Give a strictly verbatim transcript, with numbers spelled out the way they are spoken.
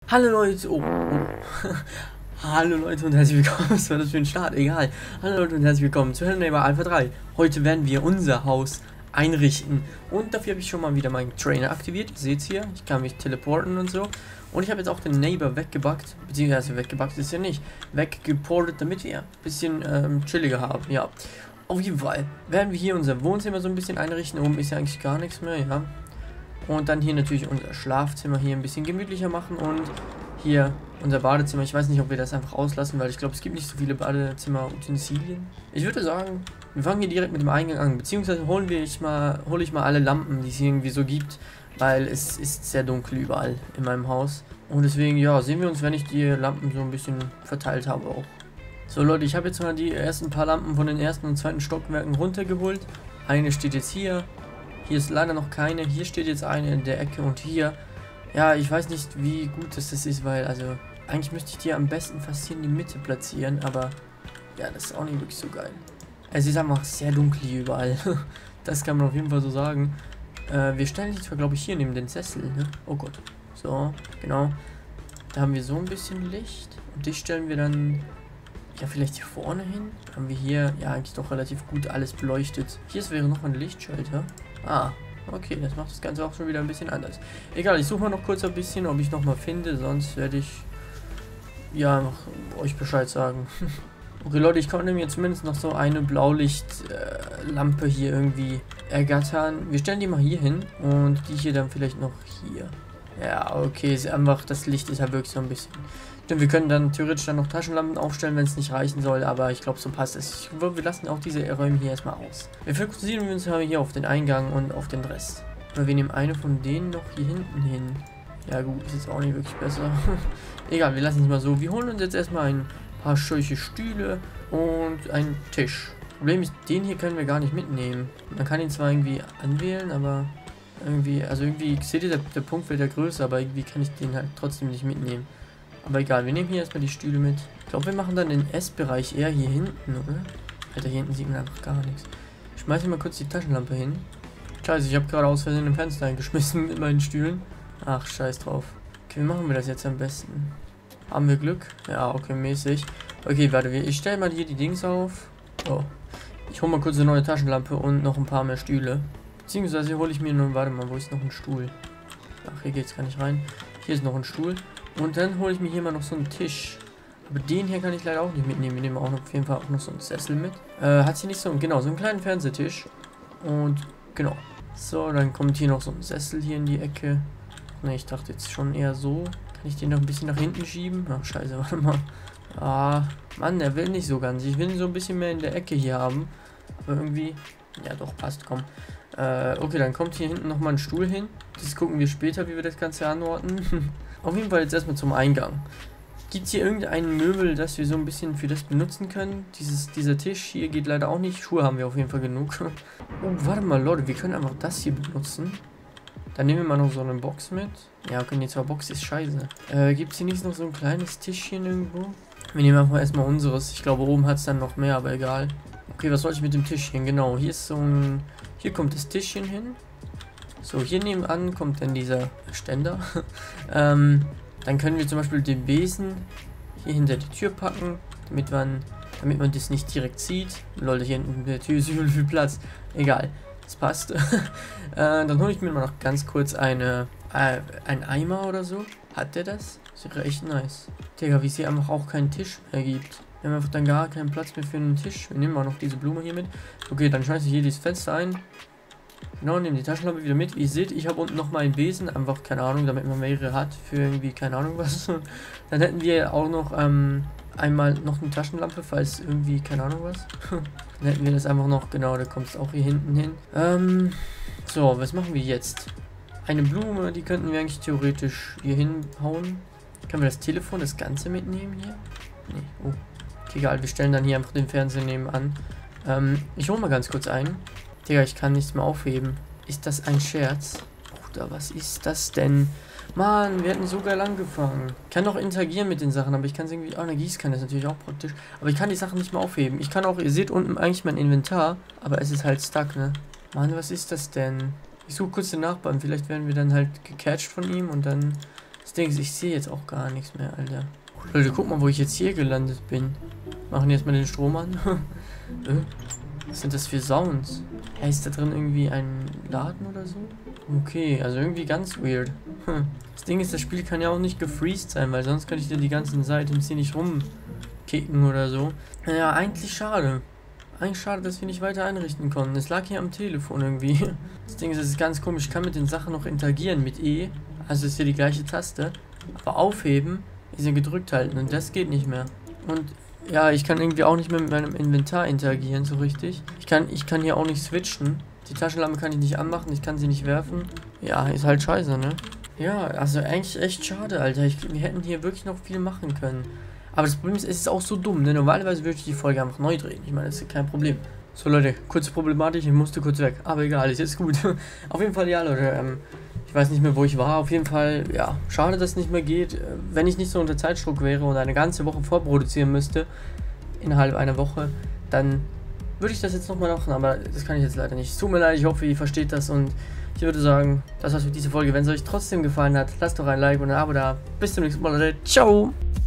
Hallo Leute, oh, oh. Hallo Leute und herzlich willkommen, was war das für ein Start, egal. Hallo Leute und herzlich willkommen zu Hello Neighbor Alpha drei. Heute werden wir unser Haus einrichten und dafür habe ich schon mal wieder meinen Trainer aktiviert. Ihr seht hier, ich kann mich teleporten und so. Und ich habe jetzt auch den Neighbor weggebackt, beziehungsweise weggebackt ist ja nicht, weggeportet, damit wir ein bisschen ähm, chilliger haben, ja. Auf jeden Fall werden wir hier unser Wohnzimmer so ein bisschen einrichten, oben ist ja eigentlich gar nichts mehr, ja. Und dann hier natürlich unser Schlafzimmer hier ein bisschen gemütlicher machen und hier unser Badezimmer. Ich weiß nicht, ob wir das einfach auslassen, weil ich glaube, es gibt nicht so viele Badezimmer-Utensilien. Ich würde sagen, wir fangen hier direkt mit dem Eingang an, beziehungsweise holen wir ich mal, hole ich mal alle Lampen, die es irgendwie so gibt, weil es ist sehr dunkel überall in meinem Haus. Und deswegen, ja, sehen wir uns, wenn ich die Lampen so ein bisschen verteilt habe auch. So Leute, ich habe jetzt mal die ersten paar Lampen von den ersten und zweiten Stockwerken runtergeholt. Eine steht jetzt hier. Hier ist leider noch keine. Hier steht jetzt eine in der Ecke und hier. Ja, ich weiß nicht, wie gut das, das ist, weil, also, eigentlich müsste ich die am besten fast hier in die Mitte platzieren, aber ja, das ist auch nicht wirklich so geil. Es ist einfach sehr dunkel hier überall. Das kann man auf jeden Fall so sagen. Äh, wir stellen die zwar, glaube ich, hier neben den Sessel, ne? Oh Gott. So, genau. Da haben wir so ein bisschen Licht und die stellen wir dann, ja, vielleicht hier vorne hin. Haben wir hier, ja, eigentlich doch relativ gut alles beleuchtet. Hier wäre noch ein Lichtschalter. Ah, okay, das macht das Ganze auch schon wieder ein bisschen anders. Egal, ich suche mal noch kurz ein bisschen, ob ich noch mal finde, sonst werde ich, ja, noch euch Bescheid sagen. Okay, Leute, ich konnte mir zumindest noch so eine Blaulichtlampe äh, hier irgendwie ergattern. Wir stellen die mal hier hin und die hier dann vielleicht noch hier. Ja, okay, ist einfach, das Licht ist ja wirklich so ein bisschen. Stimmt, wir können dann theoretisch dann noch Taschenlampen aufstellen, wenn es nicht reichen soll, aber ich glaube, so passt es. Ich glaube, wir lassen auch diese Räume hier erstmal aus. Wir fokussieren uns hier auf den Eingang und auf den Rest. Aber wir nehmen eine von denen noch hier hinten hin. Ja gut, ist jetzt auch nicht wirklich besser. Egal, wir lassen es mal so. Wir holen uns jetzt erstmal ein paar schöne Stühle und einen Tisch. Problem ist, den hier können wir gar nicht mitnehmen. Man kann ihn zwar irgendwie anwählen, aber irgendwie, also irgendwie, seht ihr, der, der Punkt wird ja größer, aber irgendwie kann ich den halt trotzdem nicht mitnehmen. Aber egal, wir nehmen hier erstmal die Stühle mit. Ich glaube, wir machen dann den Essbereich eher hier hinten, oder? Alter, hier hinten sieht man einfach gar nichts. Ich schmeiße mal kurz die Taschenlampe hin. Scheiße, ich habe gerade aus Versehen ein Fenster eingeschmissen mit meinen Stühlen. Ach, scheiß drauf. Okay, wie machen wir das jetzt am besten? Haben wir Glück? Ja, okay, mäßig. Okay, warte, ich stelle mal hier die Dings auf. Oh. Ich hole mal kurz eine neue Taschenlampe und noch ein paar mehr Stühle. Beziehungsweise hole ich mir nur, warte mal, wo ist noch ein Stuhl? Ach, hier geht's gar nicht rein. Hier ist noch ein Stuhl. Und dann hole ich mir hier mal noch so einen Tisch. Aber den hier kann ich leider auch nicht mitnehmen. Wir nehmen auch noch, auf jeden Fall auch noch so einen Sessel mit. Äh, hat sie nicht so, genau, so einen kleinen Fernsehtisch. Und, genau. So, dann kommt hier noch so ein Sessel hier in die Ecke. Ne, ich dachte jetzt schon eher so. Kann ich den noch ein bisschen nach hinten schieben? Ach, scheiße, warte mal. Ah, Mann, der will nicht so ganz. Ich will ihn so ein bisschen mehr in der Ecke hier haben. Aber irgendwie, ja doch, passt, komm. Äh, okay, dann kommt hier hinten nochmal ein Stuhl hin. Das gucken wir später, wie wir das Ganze anordnen. Auf jeden Fall jetzt erstmal zum Eingang. Gibt es hier irgendein Möbel, das wir so ein bisschen für das benutzen können? Dieses, dieser Tisch hier geht leider auch nicht. Schuhe haben wir auf jeden Fall genug. Oh, warte mal, Leute, wir können einfach das hier benutzen. Dann nehmen wir mal noch so eine Box mit. Ja, okay, die zwei Box ist scheiße. Äh, gibt es hier nicht noch so ein kleines Tischchen irgendwo? Wir nehmen einfach erstmal unseres. Ich glaube, oben hat es dann noch mehr, aber egal. Okay, was soll ich mit dem Tischchen? Genau, hier ist so ein... Hier kommt das Tischchen hin. So, hier nebenan kommt dann dieser Ständer. ähm, dann können wir zum Beispiel den Besen hier hinter die Tür packen, damit man, damit man das nicht direkt sieht. Leute, hier hinten in der Tür ist übel viel Platz. Egal, das passt. äh, dann hole ich mir mal noch ganz kurz eine, äh, ein Eimer oder so. Hat der das? Das wäre echt nice. Digga, wie es hier einfach auch keinen Tisch mehr gibt. Wir haben einfach dann gar keinen Platz mehr für einen Tisch. Wir nehmen mal noch diese Blume hier mit. Okay, dann schmeiße ich hier dieses Fenster ein. Genau, nehme die Taschenlampe wieder mit. Wie ihr seht, ich habe unten noch mal einen Besen, einfach, keine Ahnung, damit man mehrere hat, für irgendwie, keine Ahnung was. Dann hätten wir auch noch ähm, einmal noch eine Taschenlampe, falls irgendwie, keine Ahnung was. Dann hätten wir das einfach noch, genau, da kommt es auch hier hinten hin. Ähm, so, was machen wir jetzt? Eine Blume, die könnten wir eigentlich theoretisch hier hinhauen. Können wir das Telefon, das Ganze mitnehmen hier? Nee, oh. Egal, wir stellen dann hier einfach den Fernseher nebenan. Ähm, ich hole mal ganz kurz ein. Digga, ich kann nichts mehr aufheben. Ist das ein Scherz? Bruder, was ist das denn? Mann, wir hätten so geil angefangen. Ich kann doch interagieren mit den Sachen, aber ich kann es irgendwie... Oh, eine Gießkanne ist natürlich auch praktisch. Aber ich kann die Sachen nicht mehr aufheben. Ich kann auch... Ihr seht unten eigentlich mein Inventar, aber es ist halt stuck, ne? Mann, was ist das denn? Ich suche kurz den Nachbarn. Vielleicht werden wir dann halt gecatcht von ihm und dann Das Ding ist, ich sehe jetzt auch gar nichts mehr, Alter. Leute, guck mal, wo ich jetzt hier gelandet bin. Machen jetzt mal den Strom an. Was sind das für Sounds? Hey, ist da drin irgendwie ein Laden oder so? Okay, also irgendwie ganz weird. Das Ding ist, das Spiel kann ja auch nicht gefreezed sein, weil sonst könnte ich dir die ganzen Items hier nicht rumkicken oder so. Naja, eigentlich schade. Eigentlich schade, dass wir nicht weiter einrichten konnten. Es lag hier am Telefon irgendwie. Das Ding ist, es ist ganz komisch. Ich kann mit den Sachen noch interagieren mit E. Also ist hier die gleiche Taste. Aber aufheben ist ja gedrückt halten und das geht nicht mehr. Und ja, ich kann irgendwie auch nicht mehr mit meinem Inventar interagieren, so richtig. Ich kann, ich kann hier auch nicht switchen. Die Taschenlampe kann ich nicht anmachen, ich kann sie nicht werfen. Ja, ist halt scheiße, ne? Ja, also eigentlich echt schade, Alter. Ich, wir hätten hier wirklich noch viel machen können. Aber das Problem ist, es ist auch so dumm, ne? Normalerweise würde ich die Folge einfach neu drehen. Ich meine, das ist kein Problem. So, Leute, kurze Problematik, ich musste kurz weg. Aber egal, ist jetzt gut. Auf jeden Fall, ja, Leute, ähm, ich weiß nicht mehr, wo ich war. Auf jeden Fall, ja, schade, dass es nicht mehr geht. Wenn ich nicht so unter Zeitdruck wäre und eine ganze Woche vorproduzieren müsste, innerhalb einer Woche, dann würde ich das jetzt nochmal machen, aber das kann ich jetzt leider nicht. Es tut mir leid, ich hoffe, ihr versteht das und ich würde sagen, das war's für diese Folge. Wenn es euch trotzdem gefallen hat, lasst doch ein Like und ein Abo da. Bis zum nächsten Mal, Leute. Ciao!